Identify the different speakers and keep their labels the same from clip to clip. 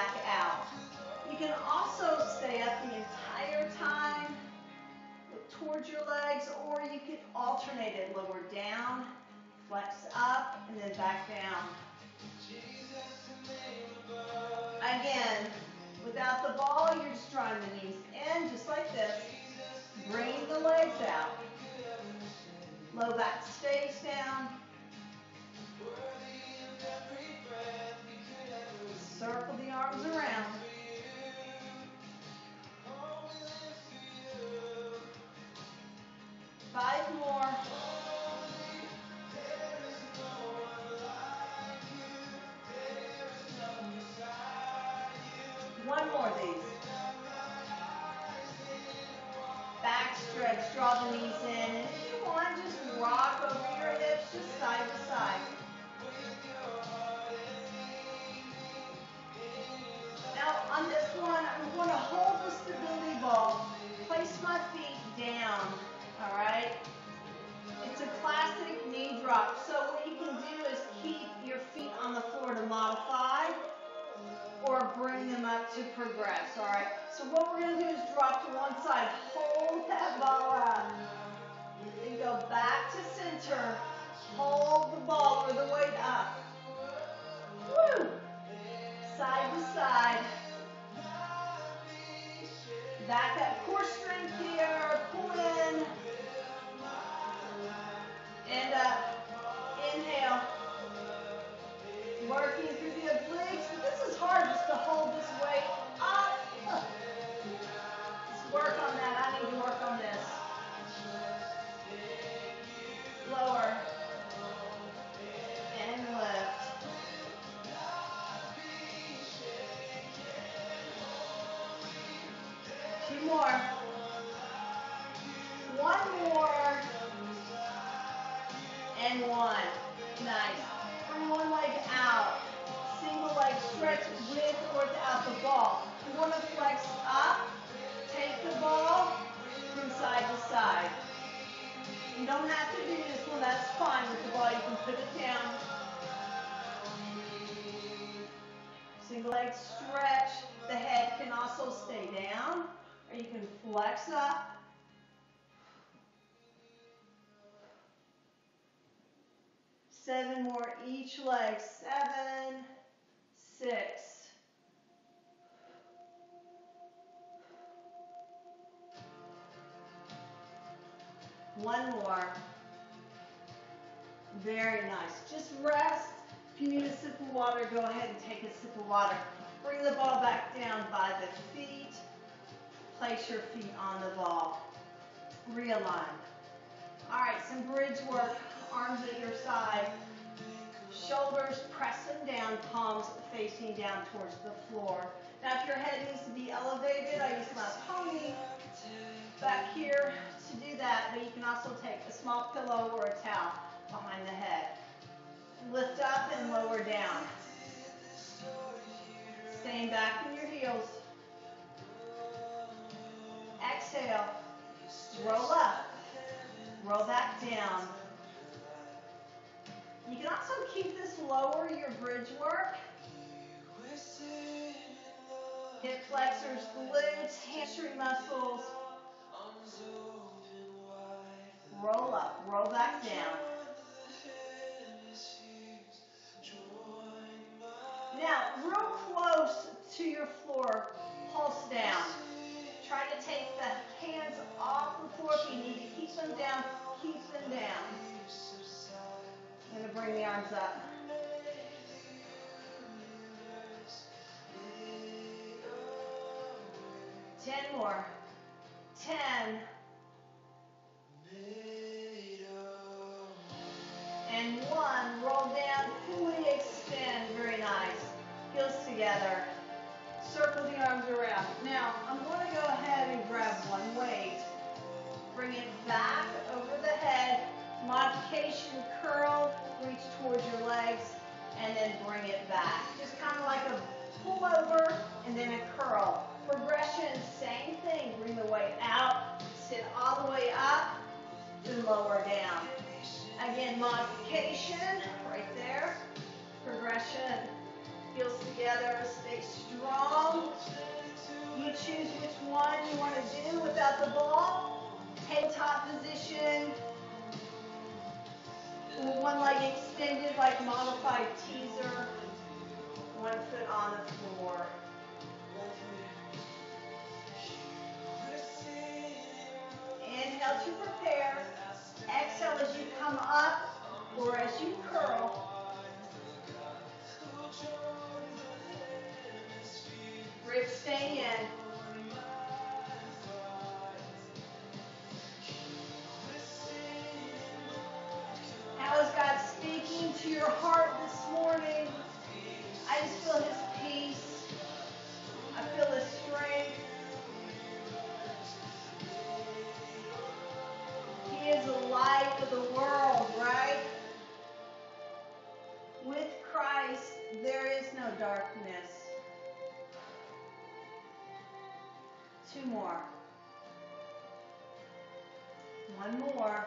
Speaker 1: back out. You can also stay up the entire time, look towards your legs, or you can alternate it, lower down, flex up, and then back down. Again, without the ball, you're just drawing the knees in, just like this. Bringing the legs out. Low back stays down. Circle the arms around. Five more. One more of these. Back stretch, draw the knees in. And if you want, just rock over your hips, just side to side. Now on this one, I'm going to hold the stability ball, place my feet down, all right? It's a classic knee drop, so what you can do is keep your feet on the floor to modify or bring them up to progress, all right? So what we're going to do is drop to one side, hold that ball up, then go back to center, hold the ball or the weight up. Woo! Side to side. Back up, core strength here, pull in, and up, inhale. Working through the obliques, but this is hard just to hold this weight up. Let's work on that, I need to work on this. Lower, and lift. Two more. One more. And one. Nice. Bring one leg out. Single leg stretch with or without the ball. You want to flex up. Take the ball from side to side. You don't have to do this one. That's fine with the ball. You can put it down. Single leg stretch. The head can also stay down. Or you can flex up. Seven more each leg. 7, 6. One more. Very nice. Just rest. If you need a sip of water, go ahead and take a sip of water. Bring the ball back down by the feet. Place your feet on the ball. Realign. All right, some bridge work. Arms at your side. Shoulders pressing down, palms facing down towards the floor. Now, if your head needs to be elevated, I use my pony back here to do that, but you can also take a small pillow or a towel behind the head. Lift up and lower down. Staying back in your heels. Exhale. Roll up. Roll back down. You can also keep this lower, your bridge work. Hip flexors, glutes, hamstring muscles. Roll up, roll back down. Now, real close to your floor, pulse down. Try to take the hands off the floor. If you need to keep them down, keep them down. I'm going to bring the arms up. Ten more. 10. And 1. Roll down, fully extend. Very nice. Heels together. Circle the arms around. Now, I'm going to go ahead and grab one weight. Bring it back over the head. Modification, curl, reach towards your legs, and then bring it back. Just kind of like a pull over and then a curl. Progression, same thing. Bring the weight out, sit all the way up, then lower down. Again, modification, right there. Progression, Heels together, stay strong. You choose which one you want to do without the ball. Tabletop position. With one leg extended like modified teaser. One foot on the floor. Inhale to prepare. Exhale as you come up or as you curl. Ribs stay in. How is God speaking to your heart this morning? I just feel His peace. I feel His strength. He is the light of the world, right? With Christ, there is no darkness. 2 more. 1 more.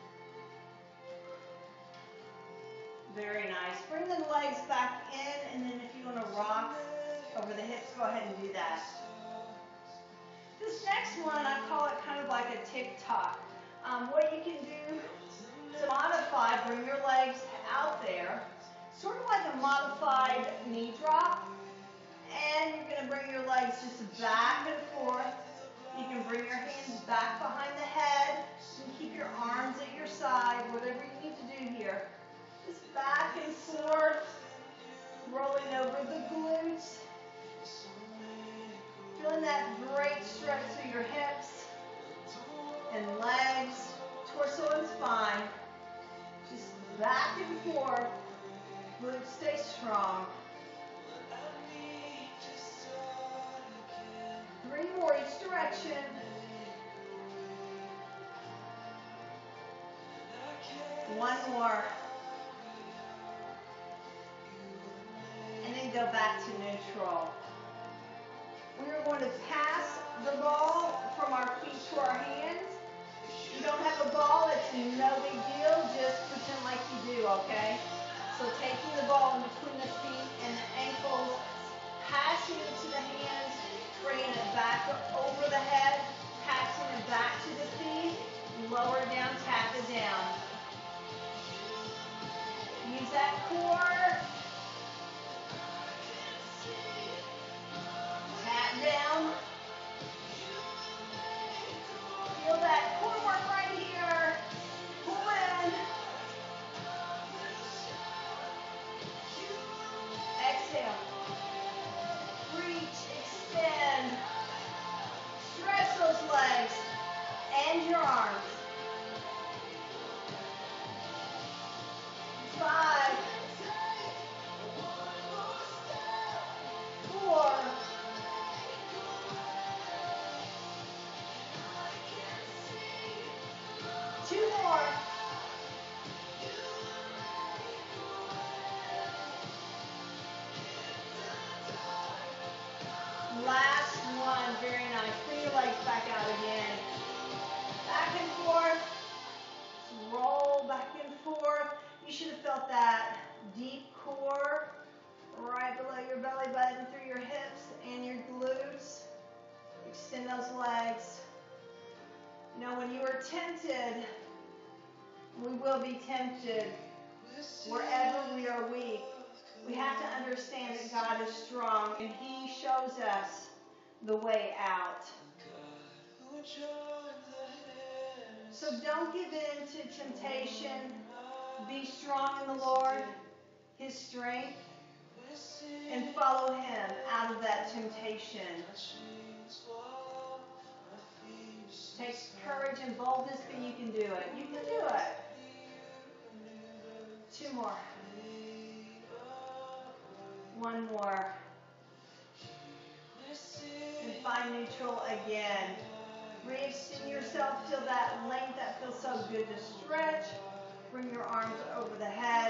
Speaker 1: Very nice. Bring the legs back in, and then if you want to rock over the hips, go ahead and do that. This next one, I call it kind of like a tick-tock. What you can do to modify, bring your legs out there, sort of like a modified knee drop, and you're going to bring your legs just back and forth. You can bring your hands back behind the head, and keep your arms at your side, whatever you need to do here. Just back and forth, rolling over the glutes. Feeling that great stretch through your hips and legs, torso and spine. Just back and forth. Glutes stay strong. 3 more each direction. One more. And then go back to neutral. We are going to pass the ball from our feet to our hands. If you don't have a ball, it's no big deal. Just pretend like you do, okay? So taking the ball in between the feet and the ankles, passing it to the hands, bringing it back over the head, passing it back to the feet, lower down, tap it down. Use that core. Tap down. Feel that core work right here. Pull in. Exhale. Reach, extend. Stretch those legs and your arms. 5, 4, 2 more. Last one. Very nice. Bring your legs back out again. Back and forth. Roll back and forth. You should have felt that deep core right below your belly button, through your hips and your glutes. Extend those legs. You know, when you are tempted, we will be tempted wherever we are weak. We have to understand that God is strong and He shows us the way out. So don't give in to temptation. Be strong in the Lord, His strength, and follow Him out of that temptation. Takes courage and boldness, but you can do it. You can do it. 2 more. 1 more. And find neutral again. Re-extend yourself. Feel that length. That feels so good to stretch. Bring your arms over the head.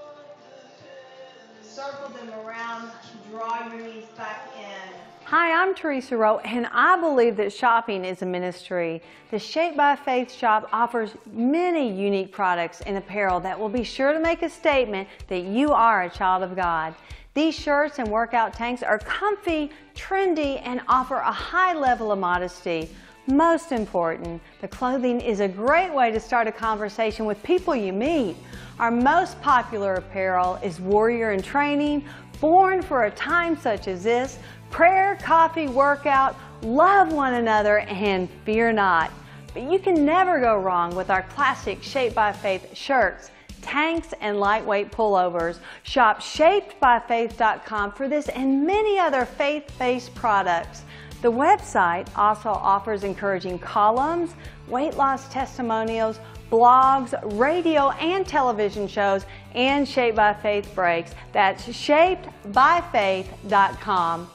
Speaker 1: Circle them around. Draw your knees back in.
Speaker 2: Hi, I'm Theresa Rowe, and I believe that shopping is a ministry. The Shaped by Faith shop offers many unique products and apparel that will be sure to make a statement that you are a child of God. These shirts and workout tanks are comfy, trendy, and offer a high level of modesty. Most important, the clothing is a great way to start a conversation with people you meet. Our most popular apparel is Warrior in Training, born for a time such as this, prayer, coffee, workout, love one another, and fear not. But you can never go wrong with our classic Shaped by Faith shirts, tanks, and lightweight pullovers. Shop shapedbyfaith.com for this and many other faith-based products. The website also offers encouraging columns, weight loss testimonials, blogs, radio and television shows, and Shaped by Faith breaks. That's shapedbyfaith.com.